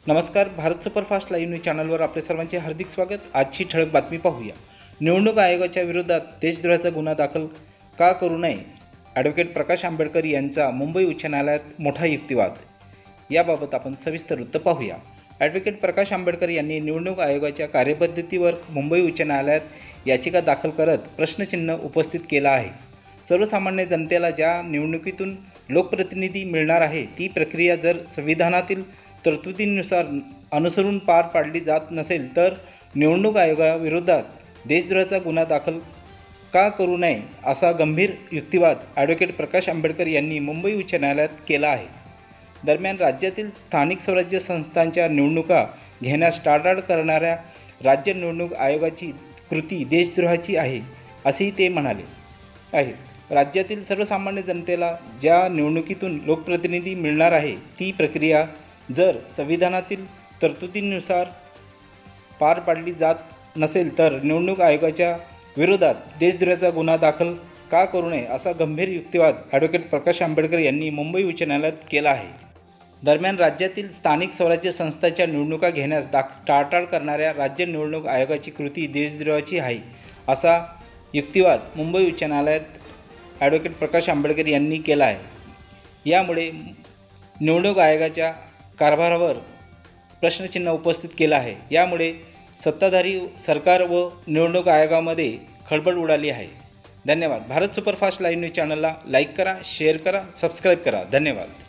नमस्कार, Bharat superfast live news चॅनलवर आपले सर्वांचे हार्दिक स्वागत। आजची ठळक बातमी पाहूया। निवडणूक आयोगाच्या विरोधात देशद्रोहाचा गुन्हा दाखल का करू नये? ॲडव्होकेट प्रकाश आंबेडकर यांचा मुंबई उच्च न्यायालयात मोठा युक्तिवाद। याबाबत आपण सविस्तर वृत्त पाहूया। ॲडव्होकेट प्रकाश आंबेडकर यांनी निवडणूक आयोगाच्या कार्यपद्धतीवर मुंबई उच्च न्यायालयात याचिका दाखल करत प्रश्नचिन्ह उपस्थित केला आहे। सर्वसामान्य जनतेला ज्या निवडणुकीतून लोकप्रतिनिधी मिळणार आहे ती प्रक्रिया जर संविधानातील तरतुदींनुसार अनुसरून पार पाडली जात नसेल तर निवडणूक आयोगाविरोधात देशद्रोहाचा गुन्हा दाखल का करू नये असा गंभीर युक्तिवाद ॲडव्होकेट प्रकाश आंबेडकर यांनी मुंबई उच्च न्यायालयात केला आहे। दरम्यान राज्यातील स्थानिक स्वराज्य संस्थांच्या निवडणुका घेण्यास टाळाटाळ करणाऱ्या राज्य निवडणूक आयोगाची कृती देशद्रोहाची आहे असेही ते म्हणाले आहे। राज्यातील सर्वसामान्य जनतेला ज्या निवडणुकीतून लोकप्रतिनिधी मिळणार आहे ती प्रक्रिया जर संविधानातील तरतुदींनुसार पार पाडली जात नसेल तर निवडणूक आयोगाच्या विरोधात देशद्रोहाचा गुन्हा दाखल का करू नये असा गंभीर युक्तिवाद ॲडव्होकेट प्रकाश आंबेडकर यांनी मुंबई उच्च न्यायालयात केला आहे। दरम्यान राज्यातील स्थानिक स्वराज्य संस्थांच्या निवडणुका घेण्यास टाळाटाळ करणाऱ्या राज्य निवडणूक आयोगाची कृती देशद्रोहाची आहे असा युक्तिवाद मुंबई उच्च न्यायालयात ॲडव्होकेट प्रकाश आंबेडकर यांनी केला आहे। यामुळे निवडणूक आयोगाच्या कारभारावर प्रश्नचिन्ह उपस्थित केलं आहे। यामुळे सत्ताधारी सरकार व निवडणूक आयोगामध्ये खळबळ उडाली आहे। धन्यवाद। भारत सुपरफास्ट लाईव्ह न्यूज चॅनलला लाईक करा, शेअर करा, सबस्क्राईब करा। धन्यवाद।